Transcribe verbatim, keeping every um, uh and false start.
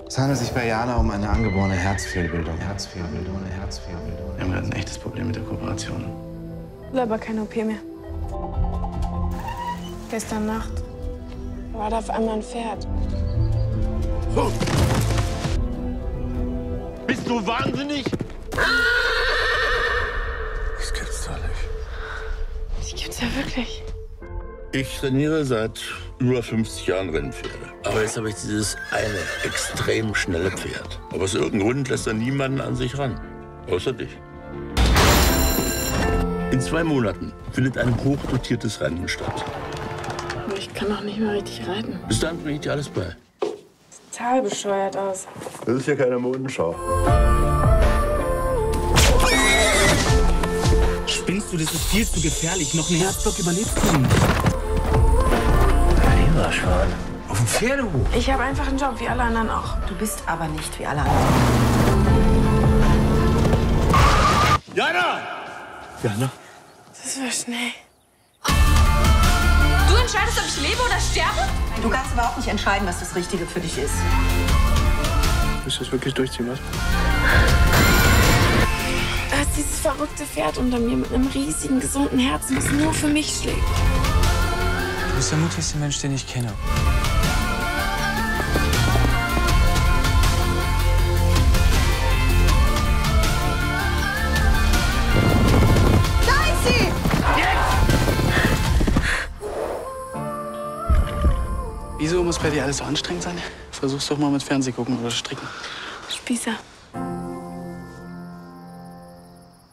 Es handelt sich bei Jana um eine angeborene Herzfehlbildung. Herzfehlbildung, eine Herzfehlbildung. Wir haben gerade ein echtes Problem mit der Kooperation. Will aber keine O P mehr. Gestern Nacht war da auf einmal ein Pferd. Oh. Bist du wahnsinnig? Das gibt's doch nicht. Die gibt's ja wirklich. Ich trainiere seit über fünfzig Jahren Rennpferde. Aber jetzt habe ich dieses eine extrem schnelle Pferd. Aber aus irgendeinem Grund lässt er niemanden an sich ran. Außer dich. In zwei Monaten findet ein hochdotiertes Rennen statt. Ich kann noch nicht mehr richtig reiten. Bis dahin bringe ich dir alles bei. Sieht total bescheuert aus. Das ist ja keine Modenschau. Spinnst du? Das ist viel zu gefährlich. Noch ein Herzblock überlebt du nicht. Lieber Schwan. Auf dem Pferdehof. Ich habe einfach einen Job, wie alle anderen auch. Du bist aber nicht wie alle anderen. Jana! Jana? Das war schnell. Du entscheidest, ob ich lebe oder sterbe? Du kannst überhaupt nicht entscheiden, was das Richtige für dich ist. Willst du das wirklich durchziehen, was? Da ist dieses verrückte Pferd unter mir mit einem riesigen, gesunden Herzen, das nur für mich schlägt. Du bist der mutigste Mensch, den ich kenne. Wieso muss bei dir alles so anstrengend sein? Versuch's doch mal mit Fernseh gucken oder stricken. Spießer.